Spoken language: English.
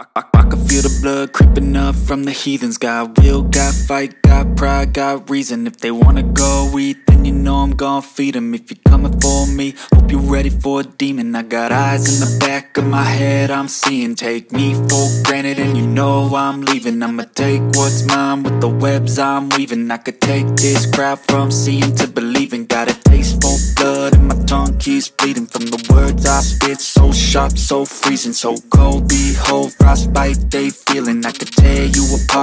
I can feel the blood creeping up from the heathens. Got will, got fight, got pride, got reason. If they wanna go eat, then you know I'm gon' feed them. If you're coming for me, hope you're ready for a demon. I got eyes in the back of my head, I'm seeing. Take me for granted and you know I'm leaving. I'ma take what's mine with the webs I'm weaving. I could take this crowd from seeing to believing. Got a taste for blood and my tongue keeps bleeding from the words I spit. So sharp, so freezing, so cold. Behold, frostbite they feeling. I could tear you apart.